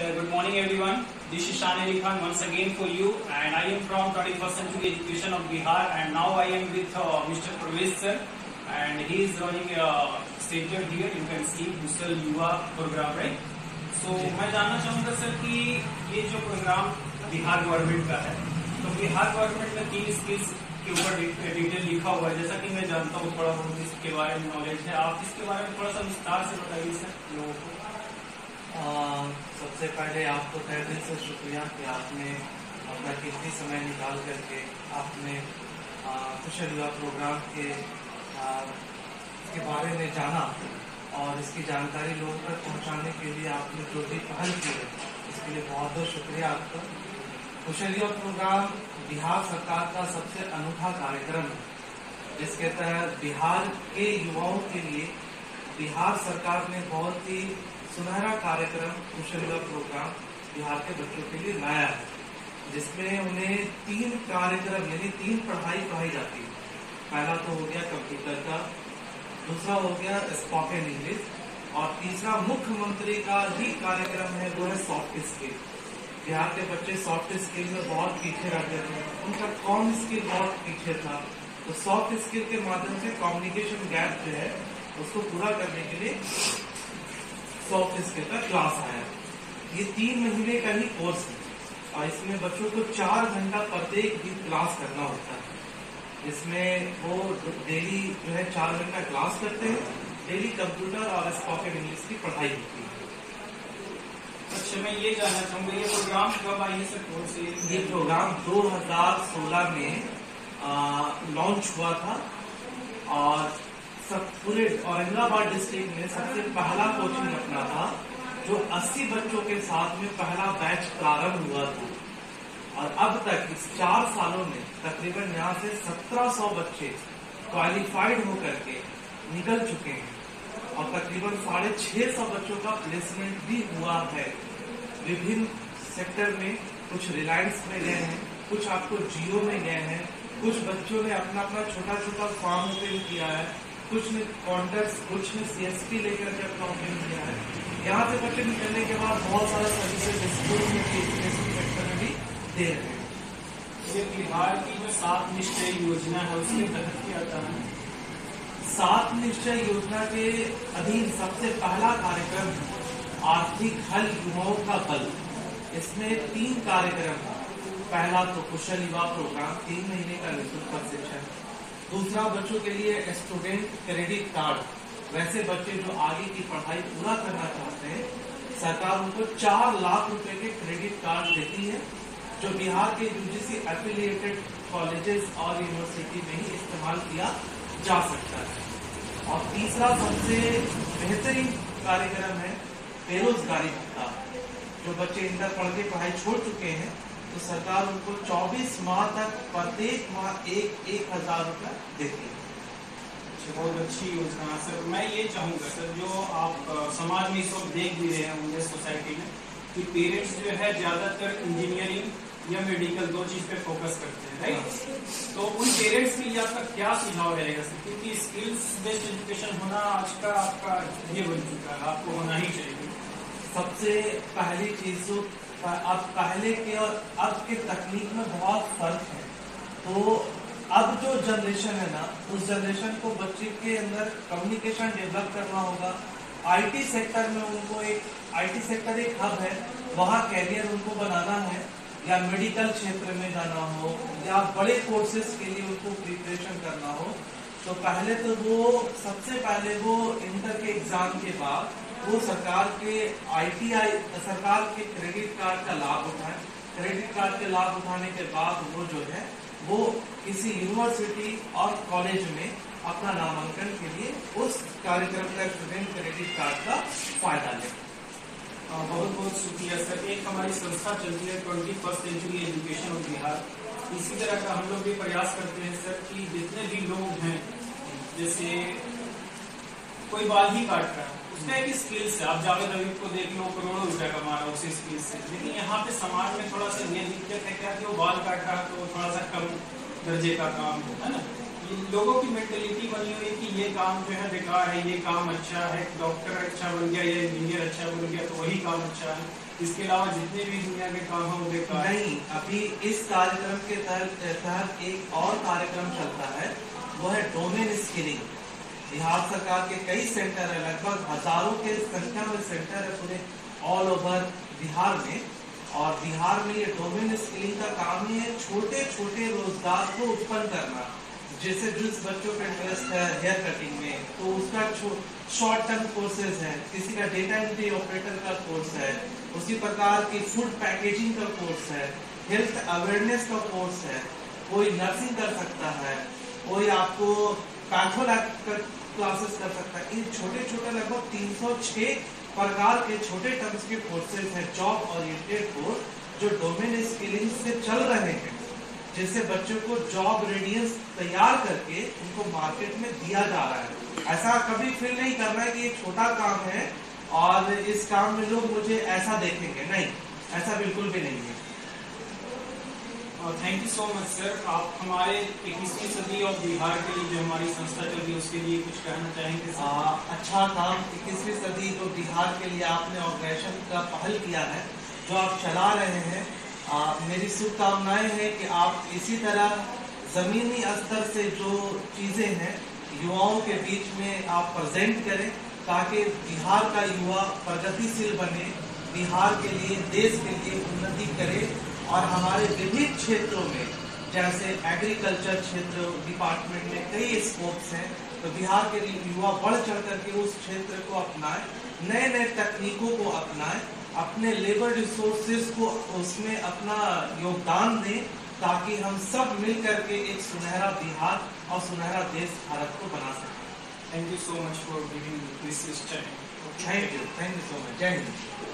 Good morning everyone. This is Shan Ali Khan once again for you, and I am from 21st Century Education of Bihar, and now I am with Mr. Pravesh sir, and he is running a center here. You can see Kusal Yuva program, right? So मैं जानना चाहूँगा sir कि ये जो programme Bihar government का है, तो Bihar government में 3 स्किल्स के ऊपर डिटेल लिखा हुआ है, जैसा कि मैं जानता हूँ, थोड़ा बहुत इसके बारे में नॉलेज है। आप इसके बारे में थोड़ा सा विस्तार से बताइए सर लोगों को। सबसे पहले आपको तहे दिल से शुक्रिया कि आपने अपना कीमती समय निकाल करके आपने कुशल युवा प्रोग्राम के बारे में जाना और इसकी जानकारी लोगों तक पहुंचाने के लिए आपने जो भी पहल की है इसके लिए बहुत बहुत शुक्रिया आपका। कुशल युवा प्रोग्राम बिहार सरकार का सबसे अनूठा कार्यक्रम है, जिसके तहत बिहार के युवाओं के लिए बिहार सरकार ने बहुत ही सुनहरा कार्यक्रम कुशल युवा प्रोग्राम बिहार के बच्चों के लिए लाया है, जिसमें उन्हें 3 कार्यक्रम यानी 3 पढ़ाई पढ़ाई जाती है। पहला तो हो गया कंप्यूटर का, दूसरा हो गया स्पोकन इंग्लिश, और तीसरा मुख्यमंत्री का ही कार्यक्रम है वो है सॉफ्ट स्किल। बिहार के बच्चे सॉफ्ट स्किल में बहुत पीछे रहते थे, उनका कॉम स्किल बहुत पीछे था, तो सॉफ्ट स्किल के माध्यम से कम्युनिकेशन गैप जो है उसको पूरा करने के लिए सॉफ्ट स्किल का क्लास आया। ये 3 महीने का ही कोर्स है और इसमें बच्चों को 4 घंटा प्रत्येक दिन क्लास करना होता है। इसमें वो डेली जो है 4 घंटा क्लास करते हैं, डेली कंप्यूटर और स्पोकन इंग्लिश की पढ़ाई होती है। अच्छा, मैं ये जानना चाहूँगा ये प्रोग्राम कब आई सर, कौन से? ये प्रोग्राम 2016 में लॉन्च हुआ था और सब पूरे औरंगाबाद डिस्ट्रिक्ट में सबसे पहला कोचिंग अपना था, जो 80 बच्चों के साथ में पहला बैच प्रारंभ हुआ था। और अब तक इस 4 सालों में तकरीबन यहाँ से 1700 बच्चे क्वालिफाइड होकर के निकल चुके हैं और तकरीबन 650 बच्चों का प्लेसमेंट भी हुआ है विभिन्न सेक्टर में। कुछ रिलायंस में गए हैं, कुछ आपको जियो में गए हैं, कुछ बच्चों ने अपना अपना छोटा छोटा फार्म ओपन किया है, कुछ ने कॉन्ट्रैक्ट, कुछ ने सीएसपी लेकर के अपना ओपन किया है। यहाँ से बच्चे निकलने के बाद बहुत सारा सर्विसेज स्कूल में भी, एजुकेशन सेक्टर में भी दे रहे हैं। ये बिहार की जो 7 निश्चय योजना है उसके तहत क्या आता है? 7 निश्चय योजना के अधीन सबसे पहला कार्यक्रम आर्थिक हल युवाओं का बल। इसमें 3 कार्यक्रम था। पहला तो कुशल युवा प्रोग्राम 3 महीने का निःशुल्क प्रशिक्षण, दूसरा बच्चों के लिए स्टूडेंट क्रेडिट कार्ड, वैसे बच्चे जो आगे की पढ़ाई पूरा करना चाहते हैं सरकार उनको 4 लाख रुपए के क्रेडिट कार्ड देती है, जो बिहार के यूजीसी एफिलिएटेड कॉलेजेस और यूनिवर्सिटी में ही इस्तेमाल किया जा सकता है। और तीसरा सबसे बेहतरीन कार्यक्रम है बेरोजगारी भत्ता। जो बच्चे इंटर पढ़ के पढ़ाई छोड़ चुके हैं तो सरकार उनको 24 माह तक प्रत्येक माह 1,000 रुपया देती है। बहुत अच्छी योजना सर। मैं ये चाहूँगा सर, जो आप समाज में इस वक्त देख भी रहे होंगे सोसाइटी में कि पेरेंट्स जो है ज्यादातर इंजीनियरिंग या मेडिकल 2 चीज पे फोकस करते हैं, राइट? तो उन पेरेंट्स के लिए आपका क्या सुझाव रहेगा सर? क्योंकि स्किल्स बेस्ड एजुकेशन होना आज का आपका ये बन चुका है, आपको होना ही चाहिए। सबसे पहली चीज तो अब पहले के और अब के तकनीक में बहुत फर्क है, तो अब जो जनरेशन है ना, उस जनरेशन को बच्चे के अंदर कम्युनिकेशन डेवलप करना होगा। आईटी सेक्टर में उनको आईटी सेक्टर एक हब है, वहाँ कैरियर उनको बनाना है, या मेडिकल क्षेत्र में जाना हो या बड़े कोर्सेज के लिए उनको प्रिपरेशन करना हो, तो पहले तो सबसे पहले वो इंटर के एग्जाम के बाद वो सरकार के आईटीआई, सरकार के क्रेडिट कार्ड का लाभ उठाए। क्रेडिट कार्ड के लाभ उठाने के बाद वो जो है वो किसी यूनिवर्सिटी और कॉलेज में अपना नामांकन के लिए उस कार्यक्रम का स्टूडेंट क्रेडिट कार्ड का फायदा ले। बहुत बहुत शुक्रिया सर। एक हमारी संस्था चलती है 21st century education of Bihar, इसी तरह का हम लोग भी प्रयास करते हैं सर कि जितने भी लोग हैं, जैसे कोई बाल ही काट रहा है, उसका एक स्किल्स है। आप जावेद अयूब को देख लो, करोड़ों रुपया कमा रहा है उसी स्किल्स से, लेकिन यहाँ पे समाज में थोड़ा सा ये दिक्कत है क्या कि वो बाल काट रहा है तो थोड़ा सा कम दर्जे का काम है ना। लोगों की मेंटेलिटी बनी हुई है कि ये काम जो है बेकार है, ये काम अच्छा है, डॉक्टर अच्छा बन गया या इंजीनियर अच्छा बन गया तो वही काम अच्छा है, इसके अलावा जितने भी दुनिया के काम है वो बेकार है। नहीं, अभी इस कार्यक्रम के तहत एक और कार्यक्रम चलता है, वो है डोमेन स्किलिंग। बिहार सरकार के कई सेंटर है, लगभग हजारों के संख्या में सेंटर है पूरे ऑल ओवर बिहार में। और बिहार में ये डोमेन स्किलिंग का काम ही है छोटे छोटे रोजगार को उत्पन्न करना। जैसे जिस बच्चों का इंटरेस्ट है हेयर कटिंग में, तो उसका शॉर्ट टर्म कोर्सेज है, किसी का डेटा एंट्री ऑपरेटर का कोर्स है, उसी प्रकार की फूड पैकेजिंग का कोर्स है, हेल्थ अवेयरनेस का कोर्स है, कोई नर्सिंग कर सकता है, कोई आपको पैथोलॉजी क्लासेस कर सकता है। इन छोटे छोटे लगभग 306 प्रकार के छोटे टर्म्स के कोर्सेज हैं, जॉब ओरिएंटेड कोर्स जो डोमेन स्किलिंग से चल रहे हैं, जिससे बच्चों को जॉब रेडियंस तैयार करके उनको मार्केट में दिया जा रहा है। ऐसा कभी फील नहीं करना है कि ये छोटा काम है और इस काम में लोग मुझे ऐसा देखेंगे, नहीं, ऐसा बिल्कुल भी नहीं है। Thank you so much sir. आप हमारे 21वीं सदी और बिहार के लिए जो हमारी संस्था चल रही है उसके लिए कुछ कहना चाहेंगे सर? अच्छा काम 21वीं सदी जो बिहार के लिए आपने ऑर्गेनाइजेशन का पहल किया है, जो आप चला रहे हैं, मेरी शुभकामनाएं हैं कि आप इसी तरह जमीनी स्तर से जो चीजें हैं युवाओं के बीच में आप प्रेजेंट करें, ताकि बिहार का युवा प्रगतिशील बने, बिहार के लिए, देश के लिए उन्नति करे। और हमारे विभिन्न क्षेत्रों में, जैसे एग्रीकल्चर क्षेत्र डिपार्टमेंट में कई स्कोप्स हैं, तो बिहार के युवा बढ़ चढ़ करके उस क्षेत्र को अपनाएं, नए नए तकनीकों को अपनाएं, अपने लेबर रिसोर्सेज को उसमें अपना योगदान दें, ताकि हम सब मिल करके एक सुनहरा बिहार और सुनहरा देश भारत को बना सकें। Thank you so much for giving this time. Thank you so much. जय हिंद।